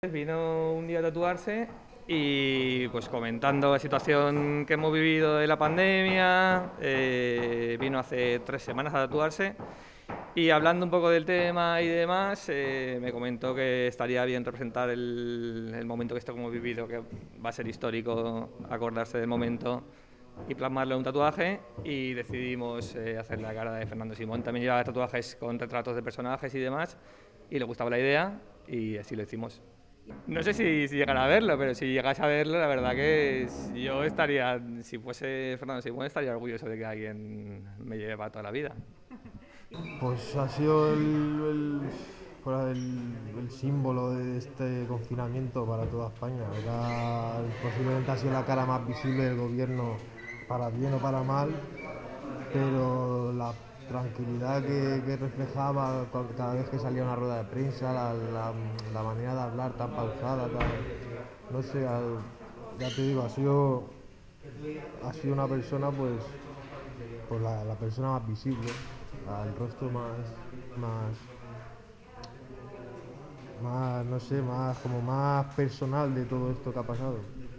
Vino un día a tatuarse y pues comentando la situación que hemos vivido de la pandemia, vino hace 3 semanas a tatuarse y hablando un poco del tema y demás, me comentó que estaría bien representar el momento que esto hemos vivido, que va a ser histórico acordarse del momento y plasmarlo en un tatuaje, y decidimos hacer la cara de Fernando Simón. También lleva tatuajes con retratos de personajes y demás y le gustaba la idea y así lo hicimos. No sé si llegará a verlo, pero si llegas a verlo, la verdad que yo estaría, si fuese Fernando Simón, estaría orgulloso de que alguien me lleve para toda la vida. Pues ha sido el símbolo de este confinamiento para toda España. Posiblemente ha sido la cara más visible del gobierno, para bien o para mal, pero la tranquilidad que reflejaba cada vez que salía una rueda de prensa, la manera de hablar tan pausada, no sé, ya te digo, ha sido una persona, pues la persona más visible, el rostro más, no sé, más como más personal de todo esto que ha pasado.